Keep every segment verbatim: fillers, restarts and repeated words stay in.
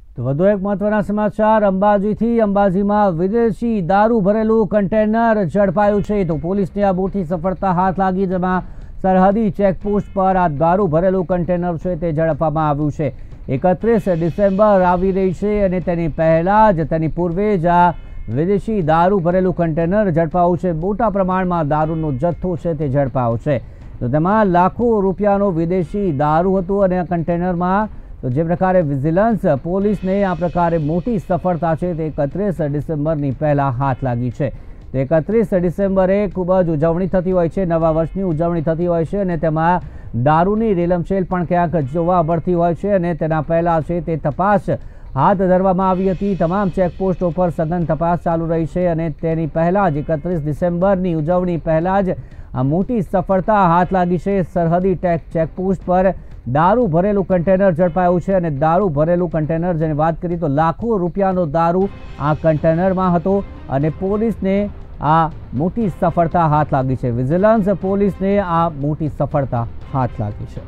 તો વધુ એક મહત્વના સમાચાર અંબાજીથી અંબાજીમાં વિદેશી દારૂ ભરેલું કન્ટેનર ઝડપાયું છે। તો પોલીસને આ મોટી સફળતા હાથ લાગી, જેમાં સરહદી ચેકપોસ્ટ પર આ દારૂ ભરેલું કન્ટેનર છે તે ઝડપવામાં આવ્યું છે। એકત્રીસ ડિસેમ્બર આવી રહી છે અને તેની પહેલા જ તેની પૂર્વે જ આ વિદેશી દારૂ ભરેલું કન્ટેનર ઝડપાયું છે। મોટા પ્રમાણમાં દારૂનો જથ્થો છે તે ઝડપાયો છે। તો તેમાં લાખો રૂપિયાનો વિદેશી દારૂ હતું અને આ કન્ટેનરમાં તો જે પ્રકારે વિજિલન્સ પોલીસને આ પ્રકારે મોટી સફળતા છે તે એકત્રીસ ડિસેમ્બરની પહેલા હાથ લાગી છે। તો એકત્રીસ ડિસેમ્બરે ખૂબ જ ઉજવણી થતી હોય છે, નવા વર્ષની ઉજવણી થતી હોય છે અને તેમાં દારૂની રેલમછેલ પણ ક્યાંક જોવા મળતી હોય છે અને તેના પહેલા છે તે તપાસ હાથ ધરવામાં આવી હતી। તમામ ચેકપોસ્ટો પર સઘન તપાસ ચાલુ રહી છે અને તેની પહેલા જ એકત્રીસ ડિસેમ્બરની ઉજવણી પહેલા જ આ મોટી સફળતા હાથ લાગી છે। સરહદી ટેક ચેકપોસ્ટ પર દારૂ ભરેલું કન્ટેનર ઝડપાયું છે અને દારૂ ભરેલું કન્ટેનર જેની વાત કરીએ તો લાખો રૂપિયાનો દારૂ આ કન્ટેનરમાં હતો અને પોલીસને આ મોટી સફળતા હાથ લાગી છે। વિજિલન્સ પોલીસને આ મોટી સફળતા હાથ લાગી છે।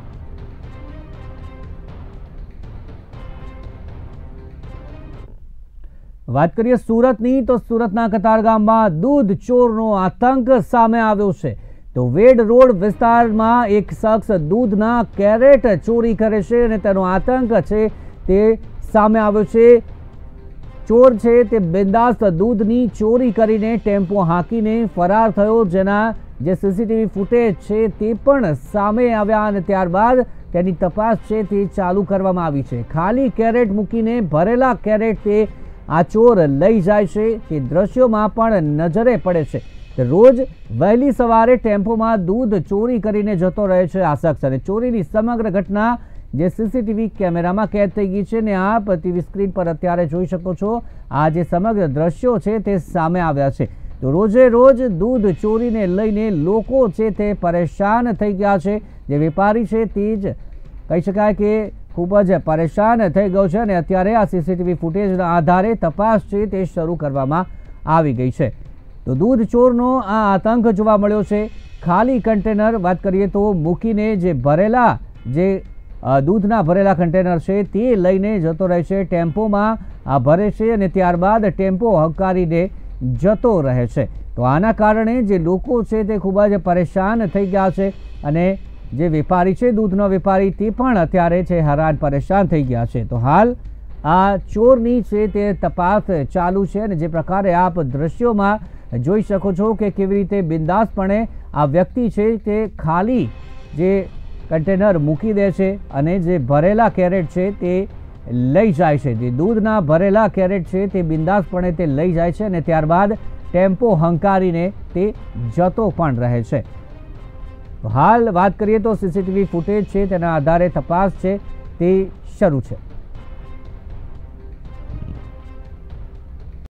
વાત કરીએ સુરતની, તો સુરતના કતારગામમાં દૂધ ચોરનો આતંક સામે આવ્યો છે। તો વેડ રોડ વિસ્તારમાં એક શખ્સ દૂધના કેરેટ ચોરી કરે છે અને તેનો આતંક છે તે સામે આવ્યો છે। ચોર છે તે બિંદાસ્ત દૂધની ચોરી કરીને ટેમ્પો હાંકીને ફરાર થયો, જેના જે સીસીટીવી ફૂટેજ છે તે પણ સામે આવ્યા અને ત્યારબાદ તેની તપાસ છે તે ચાલુ કરવામાં આવી છે। ખાલી કેરેટ મૂકીને ભરેલા કેરેટ તે આ ચોર લઈ જાય છે તે દ્રશ્યોમાં પણ નજરે પડે છે। રોજ વહેલી સવારે ટેમ્પોમાં દૂધ ચોરી કરીને જતો રહે છે આ શખ્સ અને ચોરીની સમગ્ર ઘટના જે સીસીટીવી કેમેરામાં કેદ થઈ ગઈ છે ને આપ ટીવી સ્ક્રીન પર અત્યારે જોઈ શકો છો। આ જે સમગ્ર દ્રશ્યો છે તે સામે આવ્યા છે। તો રોજે રોજ દૂધ ચોરીને લઈને લોકો છે તે પરેશાન થઈ ગયા છે। જે વેપારી છે તે જ કહી શકાય કે ખૂબ જ પરેશાન થઈ ગયો છે અને અત્યારે આ સીસીટીવી ફૂટેજના આધારે તપાસ છે તે શરૂ કરવામાં આવી ગઈ છે। તો દૂધ ચોરનો આ આતંક જોવા મળ્યો છે। ખાલી કન્ટેનર વાત કરીએ તો મૂકીને જે ભરેલા જે દૂધના ભરેલા કન્ટેનર છે તે લઈને જતો રહે છે, ટેમ્પોમાં આ ભરે છે અને ત્યારબાદ ટેમ્પો હંકારીને જતો રહે છે। તો આના કારણે જે લોકો છે તે ખૂબ જ પરેશાન થઈ ગયા છે અને જે વેપારી છે દૂધનો વેપારી તે પણ અત્યારે છે હેરાન પરેશાન થઈ ગયા છે। તો હાલ આ ચોરની છે તે તપાસ ચાલુ છે અને જે પ્રકારે આપ દ્રશ્યોમાં જોઈ શકો છો કે કેવી રીતે બિંદાસપણે આ વ્યક્તિ છે તે ખાલી જે કન્ટેનર મૂકી દે છે અને જે ભરેલા કેરેટ છે તે લઈ જાય છે। જે દૂધના ભરેલા કેરેટ છે તે બિંદાસપણે તે લઈ જાય છે અને ત્યારબાદ ટેમ્પો હંકારીને તે જતો પણ રહે છે। હાલ વાત કરીએ તો સીસીટીવી ફૂટેજ છે તેના આધારે તપાસ છે તે શરૂ છે।